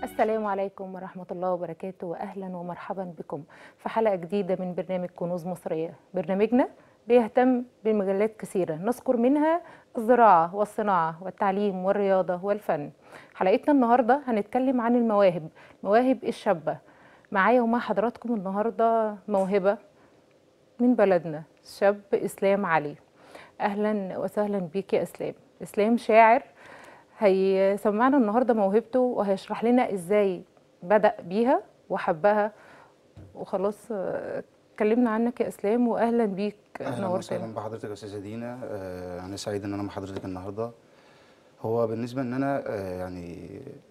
السلام عليكم ورحمة الله وبركاته، وأهلا ومرحبا بكم في حلقة جديدة من برنامج كنوز مصرية. برنامجنا بيهتم بمجالات كثيرة نذكر منها الزراعة والصناعة والتعليم والرياضة والفن. حلقتنا النهاردة هنتكلم عن المواهب الشابة. معايا ومع حضراتكم النهاردة موهبة من بلدنا، شاب إسلام علي. أهلا وسهلا بيك يا إسلام شاعر، هيسمعنا النهارده موهبته وهيشرح لنا ازاي بدأ بيها وحبها وخلاص. اتكلمنا عنك يا اسلام واهلا بيك، اهلا نورتنا. وسهلا بحضرتك يا استاذه دينا. انا سعيد ان انا مع حضرتك النهارده. هو بالنسبه ان انا يعني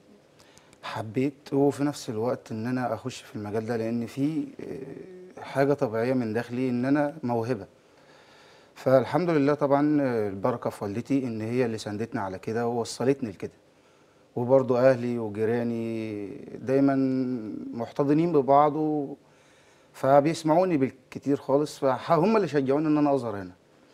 حبيت وفي نفس الوقت ان انا اخش في المجال ده لان في حاجه طبيعيه من داخلي ان انا موهبه. فالحمد لله طبعا البركه في والدتي ان هي اللي ساندتني على كده ووصلتني لكده. وبرضو اهلي وجيراني دايما محتضنين ببعض فبيسمعوني بالكتير خالص، فهم اللي شجعوني ان انا اظهر هنا.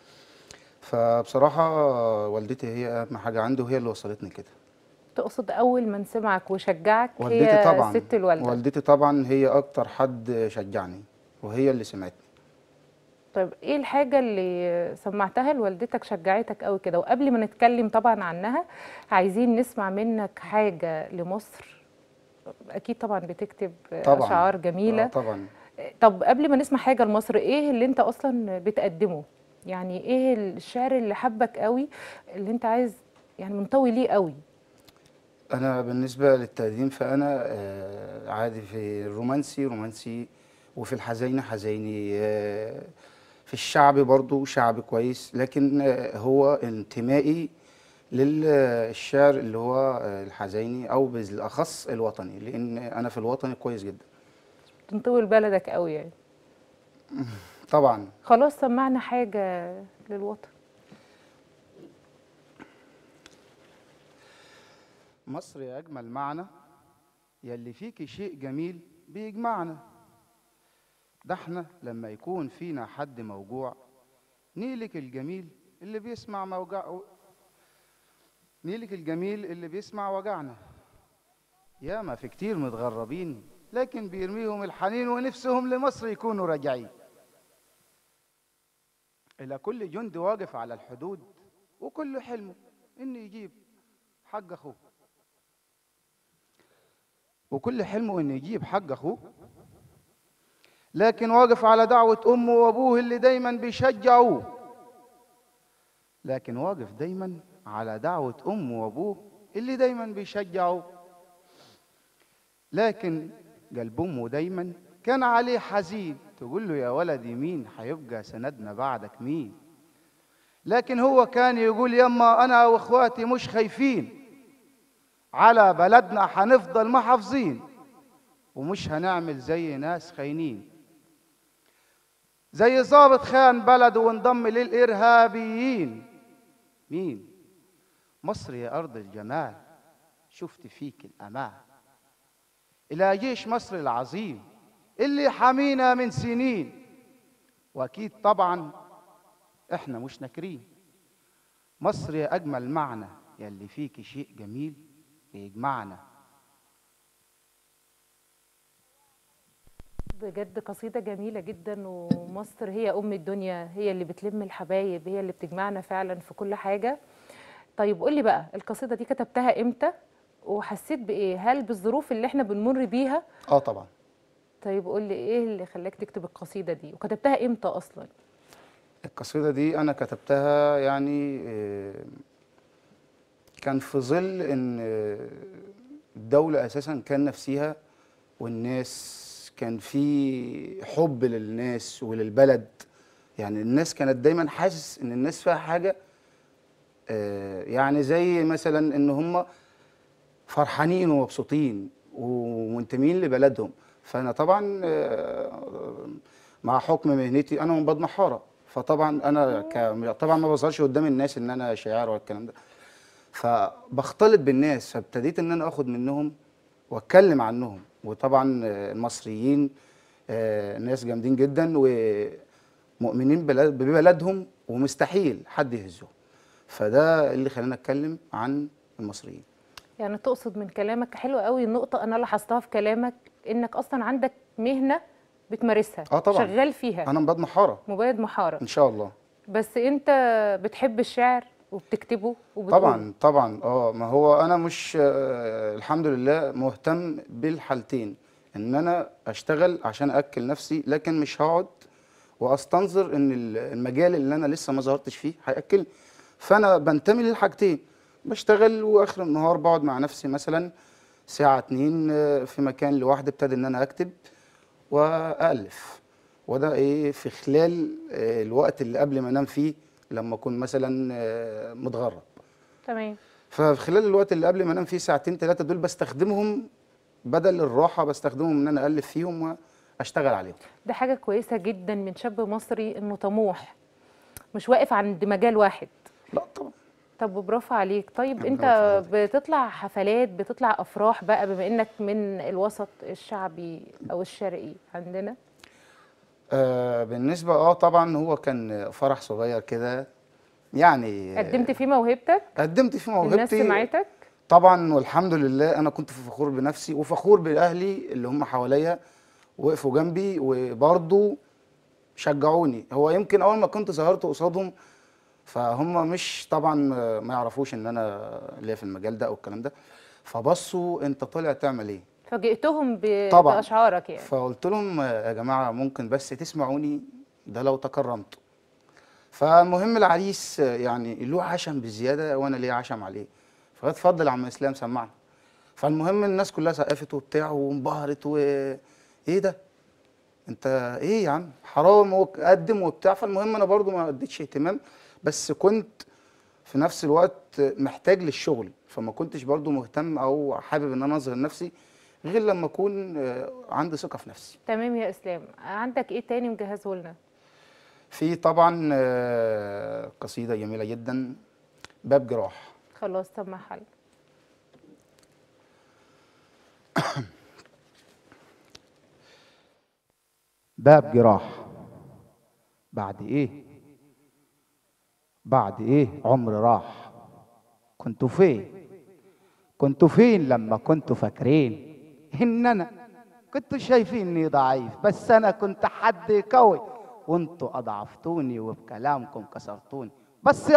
فبصراحة والدتي هي أهم حاجة عندي وهي اللي وصلتني كده. تقصد اول من سمعك وشجعك والدتي هي طبعا ست الوالده؟ والدتي طبعا هي أكتر حد شجعني وهي اللي سمعتني. طيب ايه الحاجه اللي سمعتها لوالدتك شجعتك قوي كده؟ وقبل ما نتكلم طبعا عنها، عايزين نسمع منك حاجه لمصر. اكيد طبعا بتكتب طبعا اشعار جميله. طبعا. طب قبل ما نسمع حاجة لمصر، ايه اللي انت اصلا بتقدمه؟ يعني ايه الشعر اللي حبك قوي، اللي انت عايز يعني منطوي ليه قوي؟ أنا بالنسبة للتقديم فأنا عادي في الرومانسي رومانسي، وفي الحزيني حزيني، في الشعبي برضو شعبي كويس، لكن هو انتمائي للشعر اللي هو الحزيني أو بالأخص الوطني، لأن أنا في الوطني كويس جدا. تنطوي لبلدك قوي يعني. طبعا. خلاص سمعنا حاجة للوطن. مصر يا أجمل معنى، يلي فيكي شيء جميل بيجمعنا. ده احنا لما يكون فينا حد موجوع، نيلك الجميل اللي بيسمع نيلك الجميل اللي بيسمع وجعنا. ياما في كتير متغربين لكن بيرميهم الحنين ونفسهم لمصر يكونوا راجعين. إلى كل جندي واقف على الحدود وكل حلمه إنه يجيب حق أخوه، وكل حلمه إنه يجيب حق أخوه، لكن واقف على دعوة أمه وأبوه اللي دايما بيشجعوه. لكن واقف دايما على دعوة أمه وأبوه اللي دايما بيشجعوه. لكن قلب أمه دايما كان عليه حزين، تقول له يا ولدي مين هيبقى سندنا بعدك مين. لكن هو كان يقول يما أنا وإخواتي مش خايفين، على بلدنا هنفضل محافظين، ومش هنعمل زي ناس خاينين، زي ضابط خان بلده وانضم للإرهابيين. مين؟ مصر يا أرض الجمال، شفت فيك الأمان. إلى جيش مصر العظيم اللي حمينا من سنين، وأكيد طبعا إحنا مش ناكرين. مصر يا أجمل معنى، يلي فيك شيء جميل بيجمعنا. بجد قصيدة جميلة جدا، ومصر هي أم الدنيا، هي اللي بتلم الحبايب، هي اللي بتجمعنا فعلا في كل حاجة. طيب قولي بقى، القصيدة دي كتبتها امتى وحسيت بإيه؟ هل بالظروف اللي احنا بنمر بيها؟ طبعا. طيب قول لي ايه اللي خلاك تكتب القصيدة دي وكتبتها امتى اصلا؟ القصيدة دي أنا كتبتها يعني كان في ظل إن الدولة أساسا كان نفسيها، والناس كان في حب للناس وللبلد. يعني الناس كانت دايما حاسس إن الناس فيها حاجة، يعني زي مثلا إن هم فرحانين ومبسوطين ومنتمين لبلدهم. فأنا طبعا مع حكم مهنتي أنا من بطن حارة، فطبعا أنا طبعا ما بظهرش قدام الناس إن أنا شاعر ولا الكلام ده، فبختلط بالناس، فابتديت ان انا اخد منهم واتكلم عنهم. وطبعا المصريين ناس جامدين جدا ومؤمنين ببلدهم ومستحيل حد يهزهم، فده اللي خلاني اتكلم عن المصريين. يعني تقصد من كلامك، حلو قوي النقطة أنا لاحظتها في كلامك، إنك أصلا عندك مهنة بتمارسها، اه طبعا، شغال فيها، انا مباد محاره مبيض محارة، ان شاء الله. بس أنت بتحب الشعر وبتكتبه وبتقوله. طبعا طبعا، ما هو انا مش الحمد لله مهتم بالحالتين، ان انا اشتغل عشان اكل نفسي، لكن مش هقعد واستنظر ان المجال اللي انا لسه ما ظهرتش فيه هياكل. فانا بنتمي للحاجتين، بشتغل واخر النهار بقعد مع نفسي مثلا ساعة 2 في مكان لوحدي، ابتدي ان انا اكتب والف. وده ايه في خلال الوقت اللي قبل ما انام فيه، لما اكون مثلا متغرب. تمام. ففي خلال الوقت اللي قبل ما انام فيه ساعتين 3 دول بستخدمهم بدل الراحة، بستخدمهم ان انا الف فيهم واشتغل عليهم. ده حاجة كويسة جدا من شاب مصري إنه طموح، مش واقف عند مجال واحد. لا طبعا. طب برافو عليك. طيب ربنا أنت يبارك في حضرتك. بتطلع حفلات، بتطلع أفراح بقى، بما إنك من الوسط الشعبي أو الشرقي عندنا؟ بالنسبة طبعا هو كان فرح صغير كده يعني. قدمت فيه موهبتك؟ قدمت في الناس موهبتي سمعتك؟ طبعا، والحمد لله انا كنت فخور بنفسي وفخور باهلي اللي هم حواليا، وقفوا جنبي وبرضه شجعوني. هو يمكن اول ما كنت ظهرت قصادهم فهم مش طبعا ما يعرفوش ان انا ليا في المجال ده او الكلام ده، فبصوا انت طالع تعمل ايه. فاجئتهم طبعا. بأشعارك يعني؟ فقلت لهم يا جماعه ممكن بس تسمعوني، ده لو تكرمت. فالمهم العريس يعني له عشم بزياده وانا ليا عشم عليه، فاتفضل يا عم اسلام سمعنا. فالمهم الناس كلها سقفت وبتاع وانبهرت ايه ده، انت ايه يا عم حرام وقدم وبتاع. فالمهم انا برضو ما اديتش اهتمام، بس كنت في نفس الوقت محتاج للشغل، فما كنتش برضو مهتم او حابب ان انا اظهر نفسي غير لما اكون عندي ثقة في نفسي. تمام يا اسلام، عندك ايه تاني مجهزه لنا؟ في طبعا قصيدة جميلة جدا، باب جراح. خلاص سمعها لنا. باب جراح. بعد ايه؟ بعد ايه عمر راح؟ كنتوا فين؟ كنتوا فين لما كنتوا فاكرين ان انا كنتوا شايفيني ضعيف، بس انا كنت حد قوي وانتوا اضعفتوني وبكلامكم كسرتوني، بس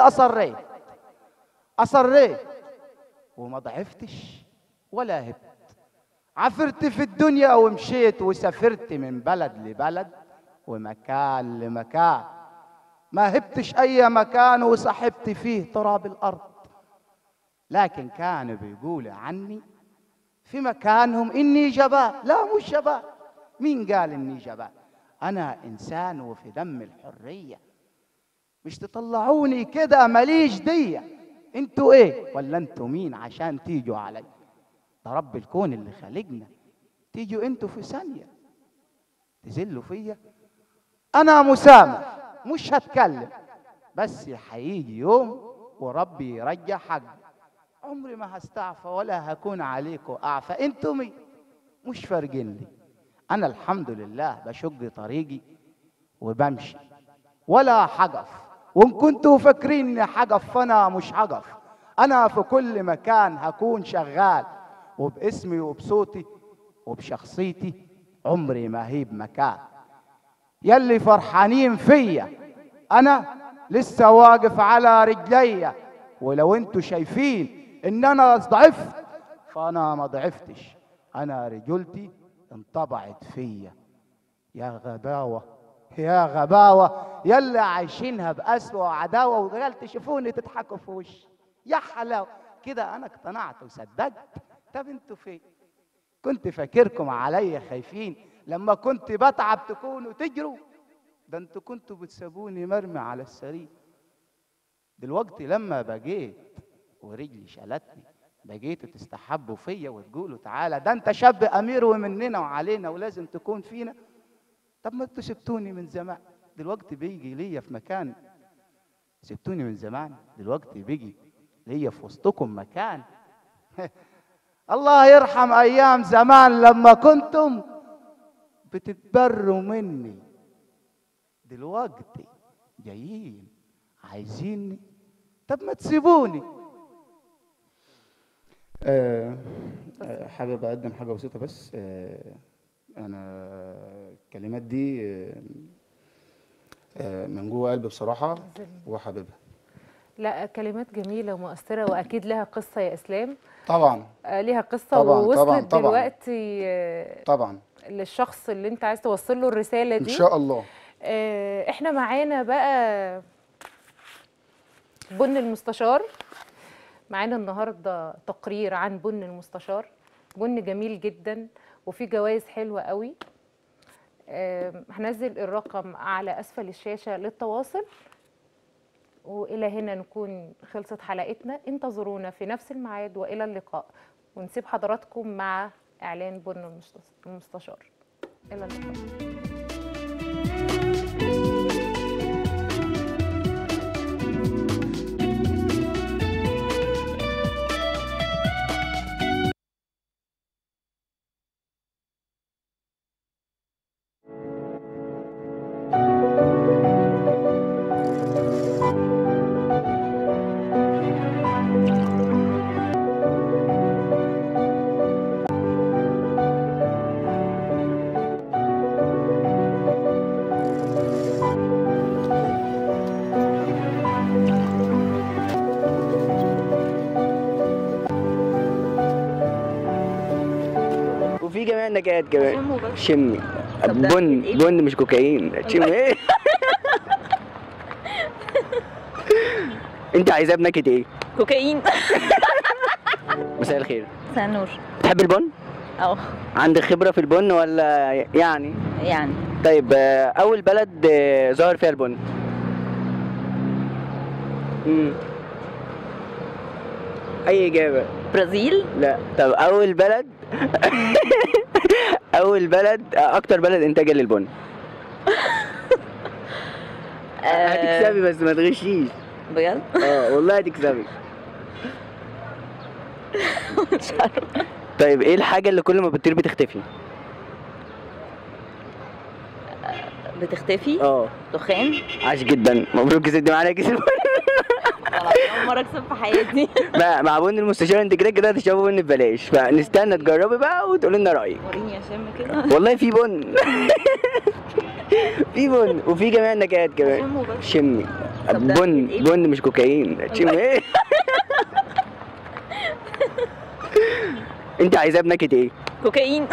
اصريت وما ضعفتش ولا هبت. عفرت في الدنيا ومشيت وسافرت من بلد لبلد ومكان لمكان، ما هبتش اي مكان وصاحبت فيه تراب الارض. لكن كانوا بيقولوا عني في مكانهم اني جبان. لا مش جبان، مين قال اني جبان؟ انا انسان وفي دم الحريه، مش تطلعوني كده ماليش ديه. انتوا ايه ولا انتوا مين عشان تيجوا علي؟ ده رب الكون اللي خلقنا، تيجوا انتوا في ثانيه تذلوا فيا؟ انا مسامح مش هتكلم، بس هيجي يوم وربي يرجع حقي. عمري ما هستعفى ولا هكون عليكم اعفى. انتوا مين؟ مش فارقين لي. انا الحمد لله بشق طريقي وبمشي ولا حقف. وان كنتوا فاكرين اني حقف فانا مش حقف. انا في كل مكان هكون شغال، وباسمي وبصوتي وبشخصيتي عمري ما هيب مكان. يلي فرحانين فيا انا لسه واقف على رجليا، ولو انتوا شايفين ان انا ضعفت فانا ما ضعفتش، انا رجولتي انطبعت فيا. يا غباوه يا غباوه يلي عايشينها بأسوأ عداوه، وقال تشوفوني تضحكوا في وشي. يا حلاوه كده انا اقتنعت وصدقت. طب انتوا فين؟ كنت فاكركم عليا خايفين لما كنت بتعب تكونوا تجروا؟ ده انتوا كنتوا بتسابوني مرمي على السرير. دلوقتي لما بقيت ورجلي شالتني بقيتوا تستحبوا فيا وتقولوا تعالى ده انت شاب امير ومننا وعلينا ولازم تكون فينا. طب ما انتوا سبتوني من زمان، دلوقتي بيجي ليا في مكان. سبتوني من زمان دلوقتي بيجي ليا في وسطكم مكان. الله يرحم ايام زمان لما كنتم بتتبروا مني، دلوقتي جايين عايزيني. طب ما تسيبوني. آه، حابب اقدم حاجه بسيطه بس. انا الكلمات دي من جوه قلبي بصراحه وحاببها. لا، كلمات جميلة ومؤثرة وأكيد لها قصة يا إسلام. طبعا ليها قصة طبعا ووصلت طبعا دلوقتي طبعا للشخص اللي أنت عايز توصل له الرسالة ان دي. شاء الله. إحنا معانا بقى بن المستشار. معانا النهاردة تقرير عن بن المستشار، بن جميل جدا وفيه جوائز حلوة قوي. هنزل الرقم على أسفل الشاشة للتواصل. وإلى هنا نكون خلصت حلقتنا. انتظرونا في نفس الميعاد وإلى اللقاء، ونسيب حضراتكم مع إعلان بن المستشار. إلى اللقاء. وفي جميع النكهات كمان. شموا بس. شمي. طب ده بن إيه؟ بن مش كوكايين. تشمي ايه؟ انت عايزاه بنكهة ايه؟ كوكايين. مساء الخير. مساء النور. بتحب البن؟ اه عندك خبرة في البن ولا يعني؟ يعني طيب أول بلد ظهر فيها البن؟ أي إجابة؟ برازيل. لا. طب أول بلد أول بلد أكتر بلد إنتاجا للبن؟ هتكسبي بس ما تغشيش. بجد؟ والله هتكسبي. مش عارفة. طيب ايه الحاجة اللي كل ما بتطير بتختفي؟ بتختفي؟ دخان. عاش جدا، مبروك كسبتي معانا كيس البن. أول مرة أكسب في حياتي. مع بن المستشار انت كده هتشربوا بن ببلاش، فنستنى تجربي بقى وتقولي لنا رأيك. وريني أشم كده. والله في بن. في بن وفي جميع النكهات كمان. شموا بس. شمي. طب ده بن إيه؟ بن مش كوكايين. تشمي ايه؟ انت عايزاه بنكهة ايه؟ كوكايين.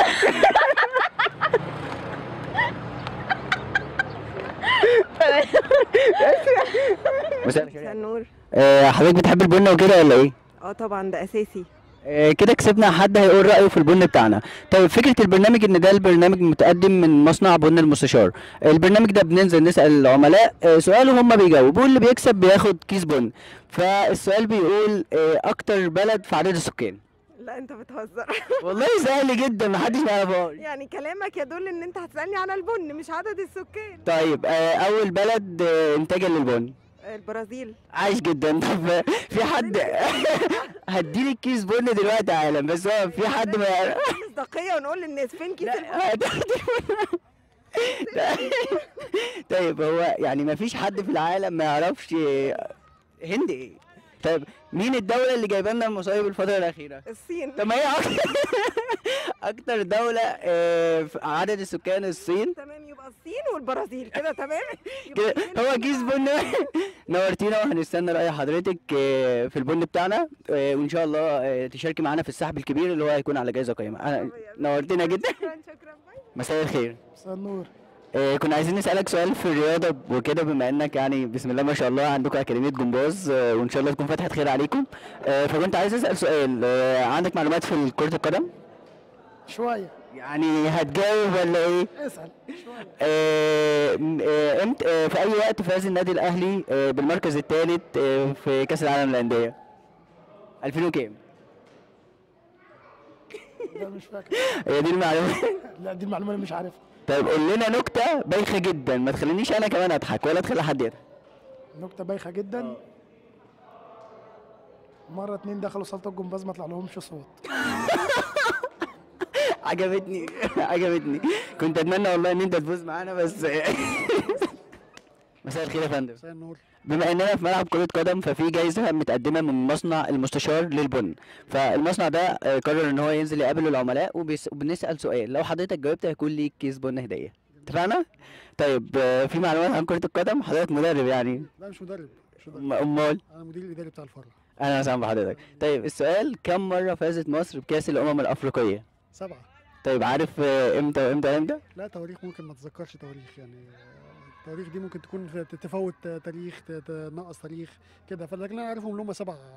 مساء النور. حضرتك بتحب البن وكده ولا ايه؟ طبعا ده اساسي. كده كسبنا حد هيقول رأيه في البن بتاعنا. طيب فكرة البرنامج ان ده البرنامج متقدم من مصنع بن المستشار. البرنامج ده بننزل نسأل العملاء سؤال وهم بيجاوبوا، واللي بيكسب بياخد كيس بن. فالسؤال بيقول اكتر بلد في عدد السكان. لا انت بتهزر. والله سهل جدا محدش يعرفهاش. يعني كلامك يدل ان انت هتسالني عن البن مش عدد السكان. طيب اول بلد انتاجا للبن. البرازيل. عايش جدا. طب في حد هديلك كيس بن دلوقتي يا عالم، بس هو في حد ما يعرف. مصداقيه ونقول للناس فين كيس لا، طيب هو يعني ما فيش حد في العالم ما يعرفش هند ايه؟ طيب مين الدولة اللي جايبه لنا المصايب الفترة الأخيرة؟ الصين. طب ما هي أكتر دولة في عدد السكان الصين. تمام، يبقى الصين والبرازيل كده تمام. كده هو كيس بن. نورتينا وهنستنى رأي حضرتك في البن بتاعنا، وإن شاء الله تشاركي معانا في السحب الكبير اللي هو هيكون على جائزة قيمة. نورتينا جدا. شكرا شكرا. مساء الخير. مساء النور. كنا عايزين نسألك سؤال في الرياضة وكده، بما انك يعني بسم الله ما شاء الله عندكم أكاديمية جمباز، وإن شاء الله تكون فتحة خير عليكم. فكنت عايز أسأل سؤال، عندك معلومات في كرة القدم؟ شوية. يعني هتجاوب ولا ايه؟ اسأل شوية. امتى في أي وقت فاز النادي الأهلي بالمركز الثالث في كأس العالم للأندية؟ 2000 وكام؟ لا مش فاكر. هي دي المعلومة؟ لا دي المعلومة اللي مش عارفها. طيب قول لنا نكتة بايخة جدا ما تخلينيش أنا كمان أضحك ولا تخلي حد يضحك. نكتة بايخة جدا. مرة 2 دخلوا صالة الجمباز ما طلع لهمش صوت. عجبتني عجبتني. كنت اتمنى والله ان انت تفوز معانا بس. مساء الخير يا فندم. مساء النور. بما اننا في ملعب كرة قدم ففي جايزة متقدمة من مصنع المستشار للبن، فالمصنع ده قرر ان هو ينزل يقابل العملاء وبنسأل سؤال، لو حضرتك جاوبت هيكون ليك كيس بن هدية. اتفقنا؟ طيب في معلومات عن كرة القدم، حضرتك مدرب يعني؟ لا مش مدرب، مش مدرب. امال؟ انا مدير الاداري بتاع الفرع. انا سامع حضرتك. طيب السؤال، كم مرة فازت مصر بكأس الأمم الأفريقية؟ 7. طيب عارف امتى وامتى؟ لا تواريخ ممكن ما اتذكرش تواريخ يعني. التواريخ دي ممكن تكون تفوت تاريخ، تنقص تاريخ كده، فلكن انا عارفهم اللي هم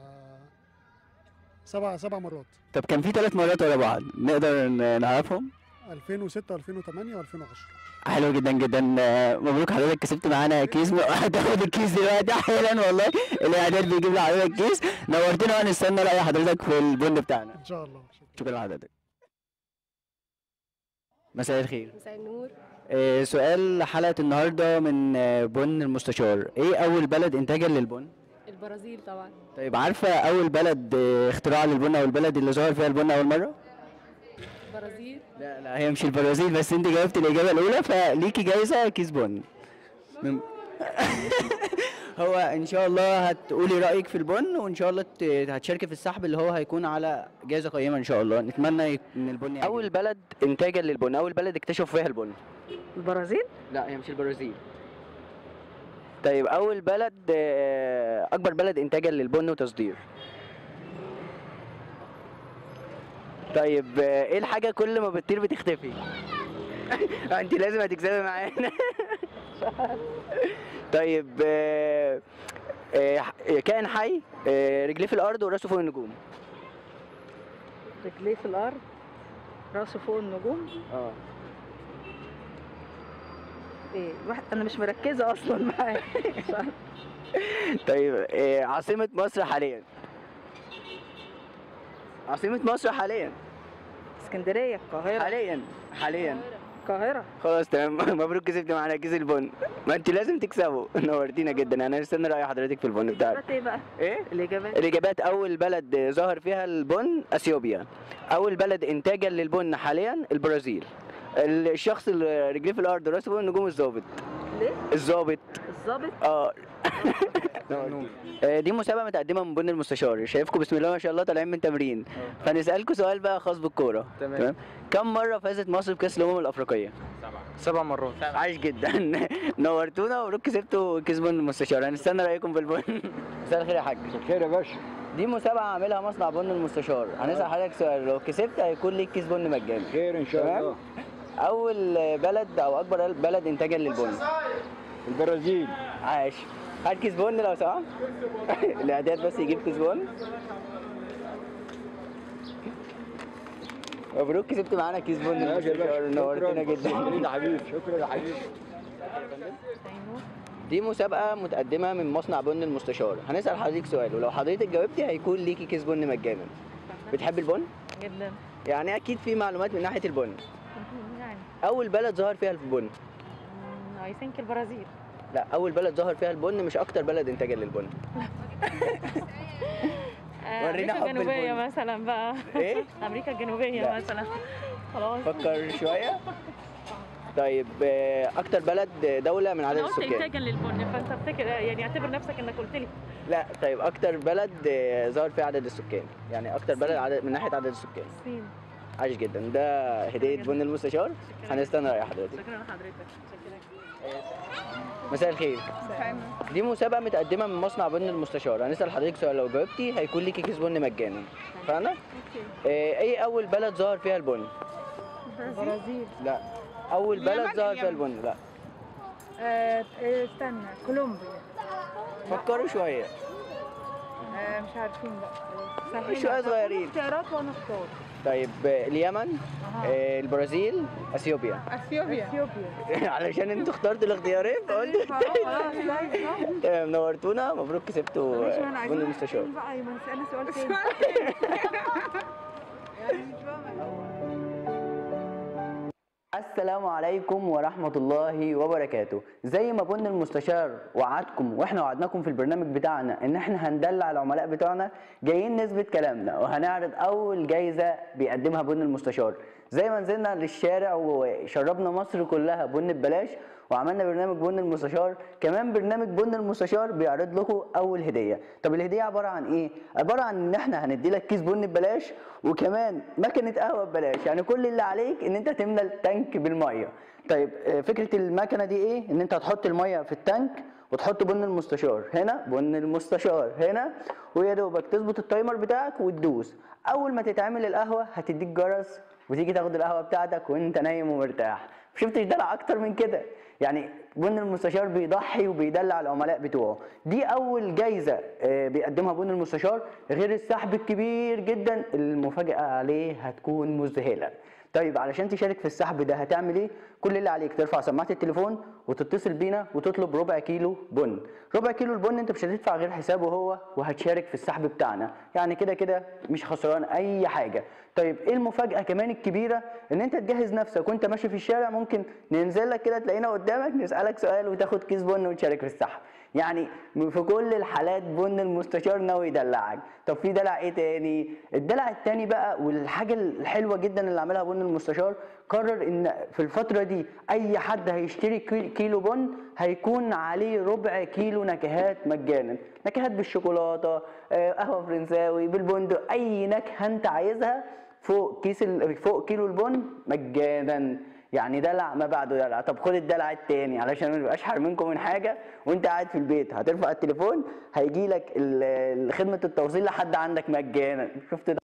7 مرات. طب كان في 3 مرات ورا بعض نقدر نعرفهم؟ 2006 و2008 و2010. حلو جدا جدا. مبروك حضرتك، كسبت معانا كيس. هتاخد الكيس دلوقتي حالا والله، الاعداد بيجيب لحضرتك كيس. نورتنا وهنستنى رأي حضرتك في البن بتاعنا. ان شاء الله. شكرا لحضرتك. مساء الخير. مساء النور. سؤال حلقة النهارده من بن المستشار، ايه أول بلد إنتاجا للبن؟ البرازيل طبعا. طيب عارفة أول بلد اختراع للبن أو البلد اللي ظهر فيها البن أول مرة؟ البرازيل. لا هي مش البرازيل، بس انت جاوبت الإجابة الأولى فليكي جايزة كيس بن. هو ان شاء الله هتقولي رايك في البن، وان شاء الله هتشاركي في السحب اللي هو هيكون على جائزه قيمه ان شاء الله. نتمنى ان البن يعني. اول بلد انتاجا للبن، اول بلد اكتشفوا فيها البن؟ البرازيل؟ لا هي مش البرازيل. طيب اول بلد اكبر بلد انتاجا للبن وتصدير؟ طيب ايه الحاجه كل ما بتطير بتختفي؟ انت لازم هتكسبي معانا. طيب كائن حي رجليه في الارض وراسه فوق النجوم. رجليه في الارض راسه فوق النجوم. ايه واحد، انا مش مركزه اصلا معاك. طيب عاصمة مصر حاليا؟ عاصمة مصر حاليا؟ اسكندريه. القاهره. حاليا القاهره. خلاص تمام. مبروك كسبت معانا كيس البن. ما انت لازم تكسبه. نورتينا جدا. انا هستنى رأي حضرتك في البن بتاعك. الاجابات ايه بقى؟ ايه الاجابات اول بلد ظهر فيها البن اثيوبيا، اول بلد انتاجا للبن حاليا البرازيل، الشخص اللي رجليه في الارض وراسه فوق النجوم الظابط. ليه؟ الظابط. دي مسابقة متقدمة من بن المستشار، شايفكم بسم الله ما شاء الله طالعين من تمرين، فنسألكم سؤال بقى خاص بالكورة. تمام. كم مرة فازت مصر بكأس الأمم الأفريقية؟ 7 مرات. عايش جدا. نورتونا ومبروك كسبتوا كيس بن المستشار. هنستنى رأيكم في البن. مساء الخير يا حاج. مساء الخير يا باشا. دي مسابقة عاملها مصنع بن المستشار، هنسأل حضرتك سؤال، لو كسبت هيكون ليك كيس بن مجاني. خير ان شاء الله. أول بلد أو أكبر بلد إنتاجا للبن؟ البرازيل. عاش. هات كيس بن لو سمحت. الاعداد بس يجيب كيس بن. مبروك كسبت معانا كيس بن. نورتنا جدا. شكرا يا حبيبي. شكرا يا حبيبي. دي مسابقة متقدمة من مصنع بن المستشار، هنسأل حضرتك سؤال ولو حضرتك جاوبتي هيكون ليكي كيس بن مجانا. بتحب البن؟ جدا. يعني أكيد في معلومات من ناحية البن. يعني أول بلد ظهر فيها البن؟ اي ثينك البرازيل. لا أول بلد ظهر فيها البن مش أكتر بلد إنتاجا للبن. ورينا حب الجنوبية البن. مثلا بقى. إيه؟ امريكا الجنوبية لا. مثلا. خلاص. فكر شوية. طيب أكتر بلد دولة من عدد انا قلت السكان؟ انتاجا للبن، فانت افتكر يعني اعتبر نفسك انك قلت لي. لا طيب أكتر بلد ظهر فيها عدد السكان، يعني أكتر بلد من ناحية عدد السكان. الصين. عايش جدا. ده هدية بن المستشار. هنستنى رأي حضرتك. شكرا لحضرتك. شكرا. مساء الخير. دي مسابقة متقدمة من مصنع بن المستشار، هنسأل حضرتك سؤال لو جاوبتي هيكون ليكي كيس بن مجانا. فاهمة؟ ايه أول بلد ظهر فيها البن؟ البرازيل. لا أول بلد ظهر فيها البن. لا استنى، كولومبيا. فكروا شوية. مش عارفين بقى. شوية صغيرين. اختيارات وانا اختار. طيب اليمن، البرازيل، اثيوبيا. اثيوبيا. علشان انتوا اخترتوا الاختيارين فقلت. خلاص. تمام نورتونا، مبروك كسبتوا بن المستشار. بقى يسألني سؤال تاني. السلام عليكم ورحمة الله وبركاته. زي ما بن المستشار وعدكم واحنا وعدناكم في البرنامج بتاعنا ان احنا هندلع العملاء بتوعنا، جايين نثبت كلامنا وهنعرض اول جايزة بيقدمها بن المستشار. زي ما نزلنا للشارع وشربنا مصر كلها بن ببلاش، وعملنا برنامج بن المستشار. كمان برنامج بن المستشار بيعرض لكم اول هديه. طب الهديه عباره عن ايه؟ عباره عن ان احنا هندي لك كيس بن ببلاش، وكمان مكنه قهوه ببلاش. يعني كل اللي عليك ان انت تملى التانك بالميه. طيب فكره المكنه دي ايه؟ ان انت هتحط الميه في التانك وتحط بن المستشار هنا، بن المستشار هنا، ويا دوبك تظبط التايمر بتاعك وتدوس. اول ما تتعمل القهوه هتديك جرس وتيجي تاخد القهوه بتاعتك وانت نايم ومرتاح. شفتش دلع اكتر من كده؟ يعني بن المستشار بيضحي وبيدلع العملاء بتوعه. دي اول جايزه بيقدمها بن المستشار، غير السحب الكبير جدا. المفاجاه عليه هتكون مذهله. طيب علشان تشارك في السحب ده هتعمل ايه؟ كل اللي عليك ترفع سماعه التليفون وتتصل بينا وتطلب ربع كيلو بن. ربع كيلو البن انت مش هتدفع غير حسابه هو، وهتشارك في السحب بتاعنا. يعني كده كده مش خسران اي حاجه. طيب ايه المفاجاه كمان الكبيره؟ ان انت تجهز نفسك وانت ماشي في الشارع، ممكن ننزل لك كده تلاقينا قدامك نسالك سؤال وتاخد كيس بن وتشارك في السحب. يعني في كل الحالات بن المستشار ناوي يدلعك. طب في دلع ايه تاني؟ الدلع التاني بقى والحاجه الحلوه جدا اللي عملها بن المستشار، قرر ان في الفتره دي اي حد هيشتري كيلو بن هيكون عليه ربع كيلو نكهات مجانا. نكهات بالشوكولاته، قهوه فرنساوي، بالبندق، اي نكهه انت عايزها فوق فوق كيلو البن مجانا. يعني دلع ما بعده دلع. طب خد الدلع التاني علشان ما نبقاش حارمينكم من حاجه. وانت قاعد في البيت هترفع التليفون هيجي لك خدمه التوصيل لحد عندك مجانا. شفت ده؟